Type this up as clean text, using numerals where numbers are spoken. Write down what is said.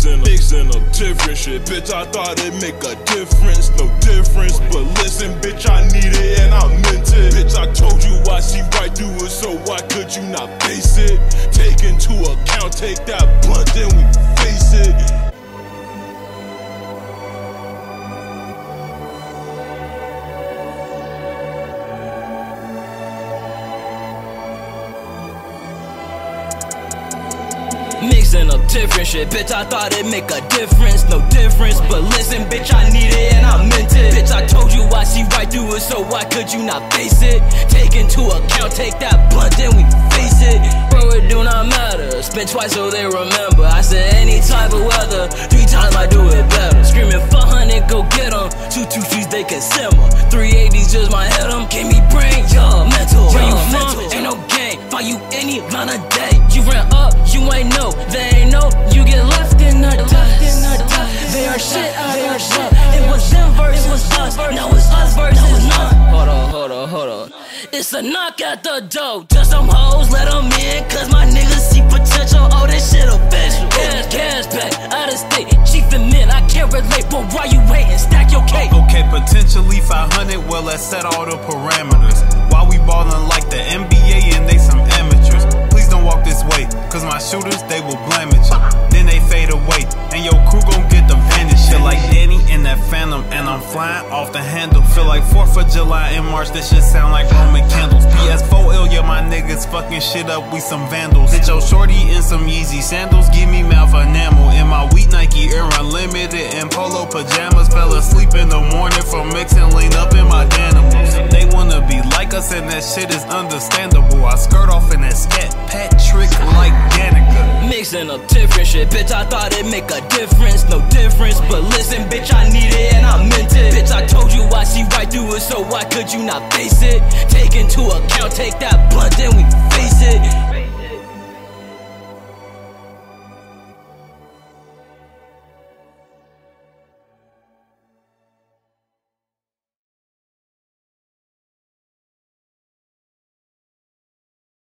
Mixing up different shit, bitch, I thought it'd make a difference, no difference. But listen, bitch, I need it and I meant it. Bitch, I told you I see right through it, so why could you not face it? Take into account, take that blunt, then we face it. Mixing up different shit, bitch, I thought it'd make a difference, no difference. But listen, bitch, I need it and I meant it. Bitch, I told you I see right through it, so why could you not face it? Take into account, take that blunt, then we face it. Bro, it do not matter, spend twice so they remember. I said any type of weather, 3 times I do it better. Screaming 400, go get them, 223s they can simmer. 380s just my head them, give me brain, yo, mental. Where you from? Ain't no game, find you any line of day. You ran up, you ain't know, they ain't know, you get left in the dust. They are shit out of shit. It was them versus us, now it's us versus none. Hold on. It's a knock at the door, just some hoes, let them in, cause my niggas see potential. Oh, this shit official. Cash back, out of state, chief and men, I can't relate, but why you waiting? Stack your cake. Okay, potentially 500, well, let's set all the parameters. While we ballin' like the NBA and they some amateurs. Please don't walk this way, cause my shooters, they will blame it. Then they fade away, and your crew gon' get the vanish. Feel like Danny in that Phantom, and I'm flying off the handle. Feel like 4th of July in March, this shit sound like Roman candles. PS4 ill, yeah, my niggas fucking shit up, we some vandals. Hit your shorty in some Yeezy sandals, give me mouth enamel. In my wheat Nike Air Unlimited and polo pajamas. Fell asleep in the morning from mixing lean up in my Danimals. They wanna be like us, and that shit is understandable. I skirt off in that scat Patrick like Danica. Mixing up different shit, bitch, I thought it'd make a difference, no difference. But listen, bitch, I need it and I meant it. Bitch, I told you I see right through it, so why could you not face it? Take into account, take that blunt, then we face it.